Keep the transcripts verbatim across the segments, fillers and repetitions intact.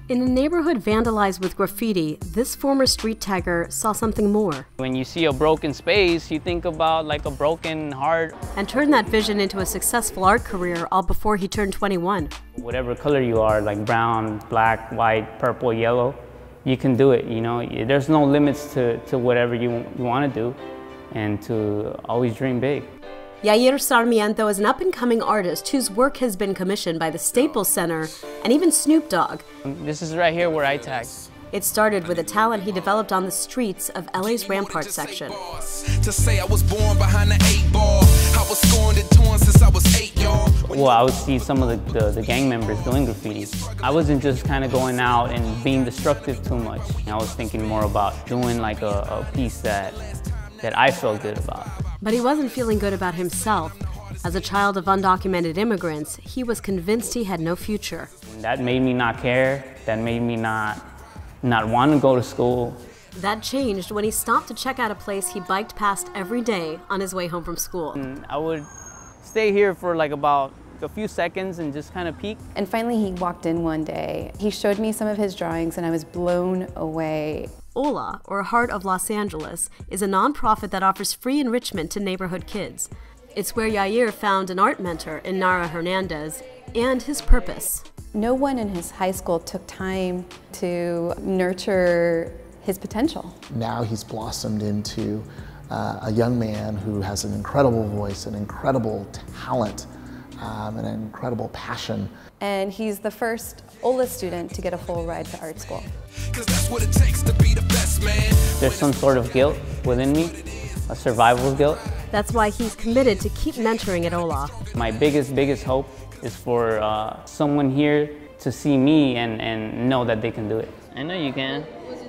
In a neighborhood vandalized with graffiti, this former street tagger saw something more. When you see a broken space, you think about like a broken heart. And turned that vision into a successful art career all before he turned twenty-one. Whatever color you are, like brown, black, white, purple, yellow, you can do it, you know? There's no limits to, to whatever you, you want to do, and to always dream big. Yair Sarmiento is an up-and-coming artist whose work has been commissioned by the Staples Center and even Snoop Dogg. This is right here where I tag. It started with a talent he developed on the streets of L A's Rampart section. To say I was born behind the eight ball. I was scorned and torn since I was eight, y'all. Well, I would see some of the, the, the gang members doing graffiti. I wasn't just kind of going out and being destructive too much. I was thinking more about doing like a, a piece that, that I felt good about. But he wasn't feeling good about himself. As a child of undocumented immigrants, he was convinced he had no future. That made me not care. That made me not, not want to go to school. That changed when he stopped to check out a place he biked past every day on his way home from school. And I would stay here for like about a few seconds and just kind of peek. And finally he walked in one day. He showed me some of his drawings and I was blown away. HOLA, or Heart of Los Angeles, is a nonprofit that offers free enrichment to neighborhood kids. It's where Yair found an art mentor in Nara Hernandez and his purpose. No one in his high school took time to nurture his potential. Now he's blossomed into uh, a young man who has an incredible voice, an incredible talent, um, and an incredible passion. And he's the first HOLA student to get a full ride to art school. That's what it takes to be the best, man. There's some sort of guilt within me, a survival guilt. That's why he's committed to keep mentoring at HOLA. My biggest, biggest hope is for uh, someone here to see me and, and know that they can do it. I know you can.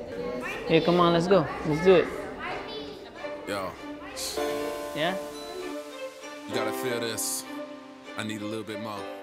Here, come on, let's go. Let's do it. Yo. Yeah? You gotta feel this. I need a little bit more.